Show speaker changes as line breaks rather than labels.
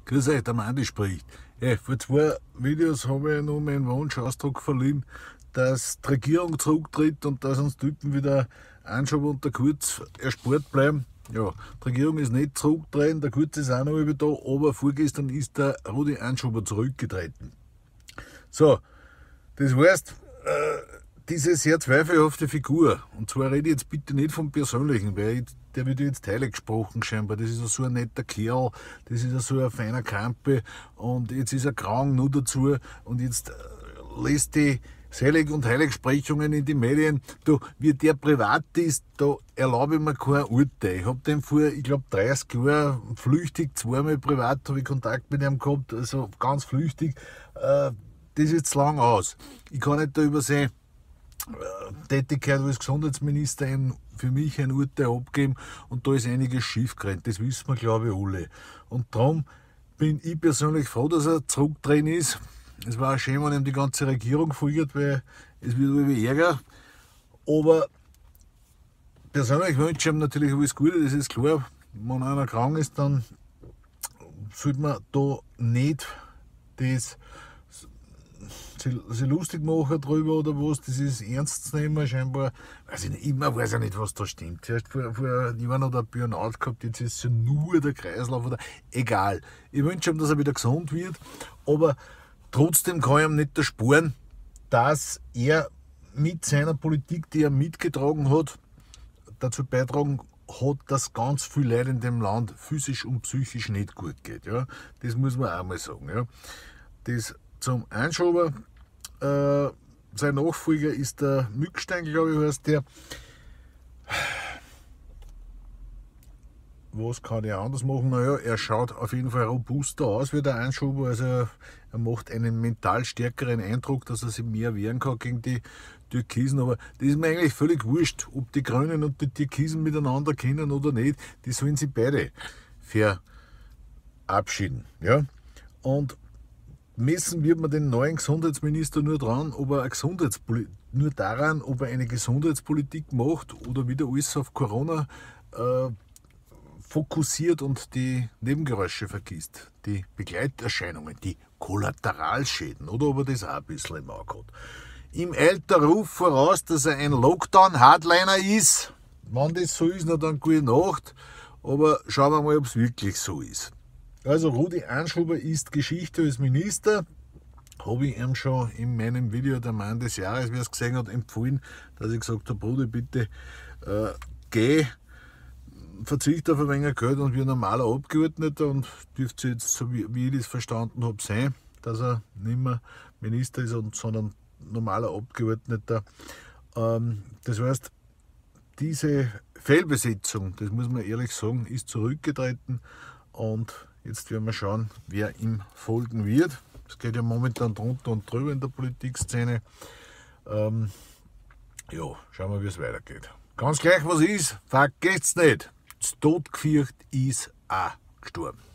Grüß euch, der Mandi spricht. Hey, vor 2 Videos habe ich noch meinen Wunsch Ausdruck verliehen, dass die Regierung zurücktritt und dass uns Typen wieder Anschub und der Kurz erspart bleiben. Ja, die Regierung ist nicht zurückgetreten, der Kurz ist auch noch über da, aber vorgestern ist der Rudi Anschober zurückgetreten. So, das heißt, diese sehr zweifelhafte Figur, und zwar rede ich jetzt bitte nicht vom Persönlichen, weil der wird jetzt heilig gesprochen scheinbar, das ist so ein netter Kerl, das ist so ein feiner Krampe und jetzt ist er krank nur dazu und jetzt lässt die Selig- und Heiligsprechungen in die Medien, da, wie der privat ist, da erlaube ich mir kein Urteil. Ich habe den vor, ich glaube 30 Jahren flüchtig, zweimal privat habe ich Kontakt mit ihm gehabt, also ganz flüchtig, das ist jetzt lang aus. Ich kann nicht da über seine Tätigkeit als Gesundheitsminister für mich ein Urteil abgeben und da ist einiges schief gerannt, das wissen wir glaube ich alle. Und darum bin ich persönlich froh, dass er zurückgetreten ist. Es war auch schön, wenn ihm die ganze Regierung folgt, weil es wird irgendwie Ärger. Aber persönlich wünsche ich ihm natürlich alles Gute, das ist klar. Wenn einer krank ist, dann sollte man da nicht das sich lustig machen drüber oder was, das ist ernst zu nehmen, scheinbar. Weiß ich nicht, immer weiß ich nicht, was da stimmt. Zuerst vor Jahren hat er Burnout gehabt, jetzt ist es ja nur der Kreislauf oder egal. Ich wünsche ihm, dass er wieder gesund wird, aber trotzdem kann ich ihm nicht ersparen, dass er mit seiner Politik, die er mitgetragen hat, dazu beitragen hat, dass ganz viele Leute in dem Land physisch und psychisch nicht gut geht. Ja? Das muss man auch mal sagen. Ja? Das zum Anschober, sein Nachfolger ist der Mückstein, glaube ich, heißt der. Was kann er anders machen? Naja, er schaut auf jeden Fall robuster aus wie der Anschober, also er macht einen mental stärkeren Eindruck, dass er sich mehr wehren kann gegen die Türkisen, aber das ist mir eigentlich völlig wurscht, ob die Grünen und die Türkisen miteinander kennen oder nicht, die sollen sie beide verabschieden. Ja? Und messen wird man den neuen Gesundheitsminister nur daran, ob er eine Gesundheitspolitik macht oder wieder alles auf Corona fokussiert und die Nebengeräusche vergisst, die Begleiterscheinungen, die Kollateralschäden, oder ob er das auch ein bisschen im Auge hat. Ihm eilt der Ruf voraus, dass er ein Lockdown-Hardliner ist. Wenn das so ist, dann gute Nacht, aber schauen wir mal, ob es wirklich so ist. Also Rudi Anschober ist Geschichte als Minister, habe ich ihm schon in meinem Video der Mann des Jahres, wer es gesehen hat, empfohlen, dass ich gesagt habe, Bruder, bitte geh, verzichte auf ein wenig Geld und wie ein normaler Abgeordneter und dürfte jetzt, so wie ich das verstanden habe, sein, dass er nicht mehr Minister ist, sondern normaler Abgeordneter. Das heißt, diese Fehlbesetzung, das muss man ehrlich sagen, ist zurückgetreten und jetzt werden wir schauen, wer ihm folgen wird. Es geht ja momentan drunter und drüber in der Politikszene. Ja, schauen wir, wie es weitergeht. Ganz gleich was ist, vergesst nicht, das Todgefürcht ist auch gestorben.